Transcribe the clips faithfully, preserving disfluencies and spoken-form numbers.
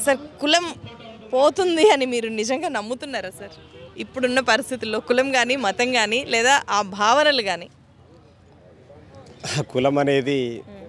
Sir కులం పోతుంది అని మీరు నిజంగా నమ్ముతున్నారా సార్? ఇప్పుడున్న పరిస్థితుల్లో కులం కానీ మతం కానీ లేదా ఆ భావనలు కానీ? కులం అనేది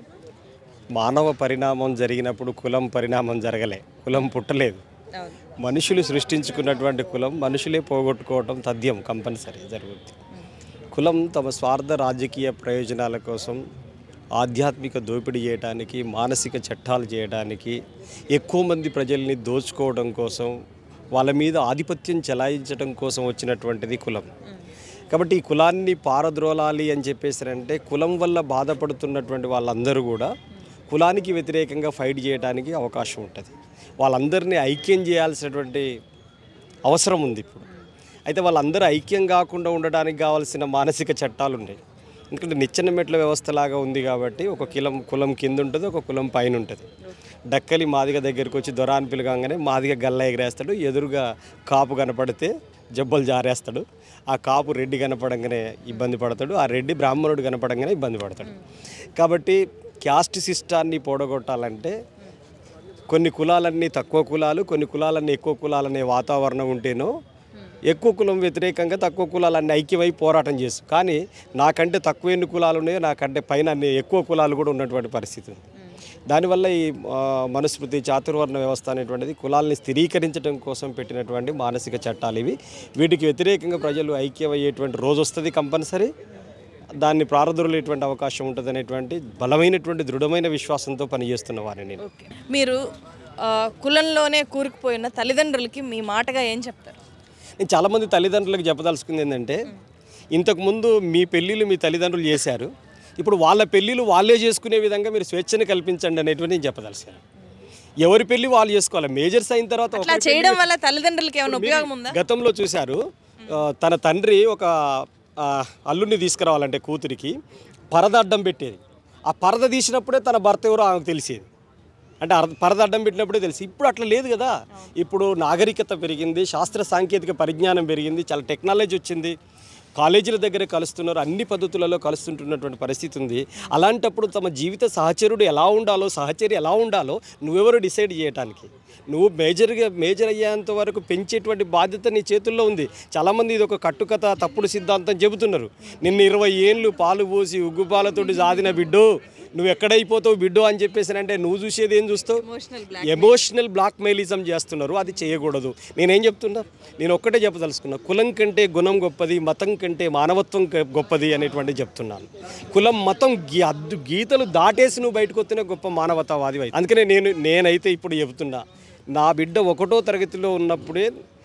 మానవ పరిణామం జరిగినప్పుడు కులం పరిణామం జరగలే, కులం పుట్టలేదు. మనుషులు సృష్టించుకున్నటువంటి కులం మనుషులే పోగొట్టుకోవటం తథ్యం, కంపల్సరీ జరుగుతుంది. కులం తమ స్వార్థ రాజకీయ ప్రయోజనాల కోసం ఆధ్యాత్మిక దోపిడీ చేయడానికి, మానసిక చట్టాలు చేయడానికి, ఎక్కువ మంది ప్రజల్ని దోచుకోవడం కోసం, వాళ్ళ మీద ఆధిపత్యం చెలాయించడం కోసం వచ్చినటువంటిది కులం. కాబట్టి ఈ కులాన్ని పారద్రోలాలి అని చెప్పేసారంటే కులం వల్ల బాధపడుతున్నటువంటి వాళ్ళందరూ కూడా కులానికి వ్యతిరేకంగా ఫైట్ చేయడానికి అవకాశం ఉంటుంది. వాళ్ళందరినీ ఐక్యం చేయాల్సినటువంటి అవసరం ఉంది ఇప్పుడు. అయితే వాళ్ళందరూ ఐక్యం కాకుండా ఉండడానికి కావాల్సిన మానసిక చట్టాలు ఉన్నాయి. ఎందుకంటే నిచ్చెన మెట్ల వ్యవస్థలాగా ఉంది కాబట్టి ఒక కులం కులం కింద ఉంటుంది, ఒక కులం పైన ఉంటుంది. డక్కలి మాదిగ దగ్గరికి వచ్చి దొరాని పిలగానే మాదిగ గల్ల ఎగరేస్తాడు, ఎదురుగా కాపు కనపడితే జబ్బలు జారేస్తాడు. ఆ కాపు రెడ్డి కనపడంగానే ఇబ్బంది పడతాడు, ఆ రెడ్డి బ్రాహ్మణుడు కనపడంగానే ఇబ్బంది పడతాడు. కాబట్టి క్యాస్ట్ సిస్టాన్ని పోడగొట్టాలంటే కొన్ని కులాలన్నీ తక్కువ కులాలు, కొన్ని కులాలన్నీ ఎక్కువ కులాలనే వాతావరణం ఉంటేనో ఎక్కువ కులం వ్యతిరేకంగా తక్కువ కులాలన్నీ ఐక్యమై పోరాటం చేసు. కానీ నాకంటే తక్కువ ఎన్ని కులాలు ఉన్నాయో నాకంటే పైన అన్ని ఎక్కువ కులాలు కూడా ఉన్నటువంటి పరిస్థితి ఉంది. దానివల్ల ఈ మనుస్మృతి చాతుర్వర్ణ వ్యవస్థ అనేటువంటిది కులాలని స్థిరీకరించడం కోసం పెట్టినటువంటి మానసిక చట్టాలు ఇవి. వీటికి వ్యతిరేకంగా ప్రజలు ఐక్యమయ్యేటువంటి రోజు వస్తుంది కంపల్సరీ. దాన్ని ప్రారదురులేటువంటి అవకాశం ఉంటుంది అనేటువంటి బలమైనటువంటి దృఢమైన విశ్వాసంతో పనిచేస్తున్న వారిని నేను. మీరు కులంలోనే కూరుకుపోయిన తల్లిదండ్రులకి మీ మాటగా ఏం చెప్తారు? నేను చాలామంది తల్లిదండ్రులకు చెప్పదలుచుకుంది ఏంటంటే, ఇంతకుముందు మీ పెళ్ళిళ్ళు మీ తల్లిదండ్రులు చేశారు, ఇప్పుడు వాళ్ళ పెళ్ళిళ్ళు వాళ్ళే చేసుకునే విధంగా మీరు స్వేచ్ఛను కల్పించండి అనేటువంటి నేను చెప్పదలిచాను. ఎవరి పెళ్ళి వాళ్ళు చేసుకోవాలి. మేజర్స్ అయిన తర్వాత చేయడం వల్ల తల్లిదండ్రులకి ఏమైనా ఉపయోగం ఉందా? గతంలో చూశారు, తన తండ్రి ఒక అల్లుడిని తీసుకురావాలంటే కూతురికి పరద అడ్డం పెట్టేది. ఆ పరద తీసినప్పుడే తన భర్త ఎవరో ఆమెకు తెలిసేది. అంటే పరద అడ్డం పెట్టినప్పుడే తెలిసి. ఇప్పుడు అట్లా లేదు కదా. ఇప్పుడు నాగరికత పెరిగింది, శాస్త్ర సాంకేతిక పరిజ్ఞానం పెరిగింది, చాలా టెక్నాలజీ వచ్చింది, కాలేజీల దగ్గర కలుస్తున్నారు, అన్ని పద్ధతులలో కలుస్తుంటున్నటువంటి పరిస్థితి ఉంది. అలాంటప్పుడు తమ జీవిత సహచరుడు ఎలా ఉండాలో, సహచరి ఎలా ఉండాలో నువ్వెవరు డిసైడ్ చేయడానికి? నువ్వు మేజర్గా మేజర్ అయ్యేంత వరకు పెంచేటువంటి బాధ్యత నీ చేతుల్లో ఉంది. చాలామంది ఇది ఒక కట్టుకథ, తప్పుడు సిద్ధాంతం చెబుతున్నారు. నిన్ను ఇరవై ఏళ్ళు పాలు పోసి ఉగ్గుపాలతోటి సాధిన బిడ్డో, నువ్వు ఎక్కడైపోతావు బిడ్డో అని చెప్పేసానంటే నువ్వు చూసేది ఏం చూస్తావు? ఎమోషనల్ బ్లాక్మెయిలిజం చేస్తున్నారు. అది చేయకూడదు. నేనేం చెప్తున్నా, నేను ఒక్కటే చెప్పదలుచుకున్నా, కులం కంటే గుణం గొప్పది, మతం కంటే మానవత్వం గొప్పది అనేటువంటి చెప్తున్నాను. కులం మతం గీ అద్దు గీతలు దాటేసి నువ్వు బయటకు వస్తేనే గొప్ప మానవతావాది. అందుకనే నేను నేనైతే ఇప్పుడు చెబుతున్నా, నా బిడ్డ ఒకటో తరగతిలో ఉన్నప్పుడే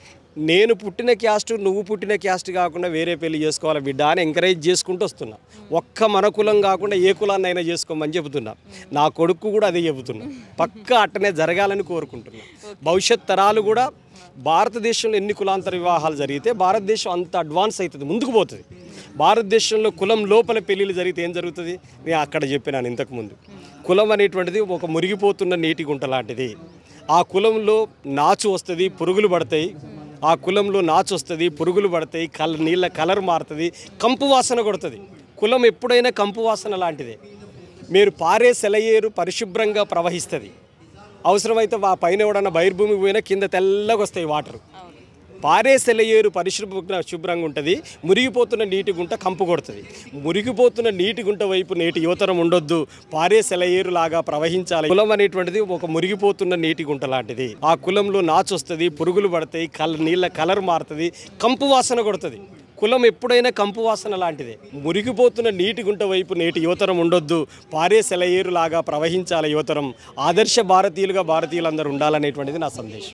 నేను పుట్టిన క్యాస్ట్ నువ్వు పుట్టిన క్యాస్ట్ కాకుండా వేరే పెళ్లి చేసుకోవాలి బిడ్డ అని ఎంకరేజ్ చేసుకుంటూ వస్తున్నా. ఒక్క మన కులం కాకుండా ఏ కులాన్ని అయినా చేసుకోమని చెబుతున్నా. నా కొడుకు కూడా అదే చెబుతున్నా. పక్కా అట్టనే జరగాలని కోరుకుంటున్నా. భవిష్యత్ తరాలు కూడా భారతదేశంలో ఎన్ని కులాంతర వివాహాలు జరిగితే భారతదేశం అంత అడ్వాన్స్ అవుతుంది, ముందుకు పోతుంది. భారతదేశంలో కులం లోపల పెళ్ళిళ్ళు జరిగితే ఏం జరుగుతుంది? నేను అక్కడ చెప్పినాను ఇంతకుముందు. కులం అనేటువంటిది ఒక మురిగిపోతున్న నీటి గుంట లాంటిది. ఆ కులంలో నాచు వస్తుంది, పురుగులు పడతాయి. ఆ కులంలో నాచు వస్తుంది, పురుగులు పడతాయి, కల నీళ్ళ కలర్ మారుతుంది, కంపు వాసన కొడుతుంది. కులం ఎప్పుడైనా కంపు వాసన లాంటిదే. మీరు పారే సెలయేరు పరిశుభ్రంగా ప్రవహిస్తుంది. అవసరమైతే ఆ పైన ఎవడన్నా బహిర్భూమికి పోయినా కింద తెల్లగా వస్తాయి వాటర్. పారే సెలయేరు పరిశుభ్ర శుభ్రంగా ఉంటుంది, మురిగిపోతున్న నీటి గుంట కంపు కొడుతుంది. మురిగిపోతున్న నీటి గుంట వైపు నేటి యువతరం ఉండొద్దు, పారే సెలయేరు లాగా ప్రవహించాలి. కులం అనేటువంటిది ఒక మురిగిపోతున్న నీటి గుంట లాంటిది. ఆ కులంలో నాచు వస్తుంది, పురుగులు పడతాయి, కల నీళ్ళ కలర్ మారుతుంది, కంపు వాసన కొడుతుంది. కులం ఎప్పుడైనా కంపు వాసన లాంటిదే. మురిగిపోతున్న నీటి గుంట వైపు నేటి యువతరం ఉండొద్దు, పారే సెలయేరు లాగా ప్రవహించాలి యువతరం. ఆదర్శ భారతీయులుగా భారతీయులందరూ ఉండాలనేటువంటిది నా సందేశం.